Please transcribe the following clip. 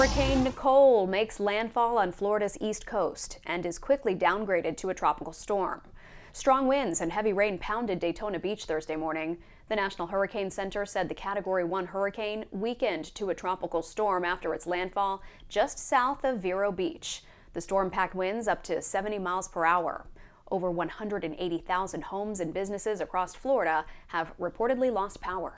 Hurricane Nicole makes landfall on Florida's east coast and is quickly downgraded to a tropical storm. Strong winds and heavy rain pounded Daytona Beach Thursday morning. The National Hurricane Center said the Category 1 hurricane weakened to a tropical storm after its landfall just south of Vero Beach. The storm packed winds up to 70 miles per hour. Over 180,000 homes and businesses across Florida have reportedly lost power.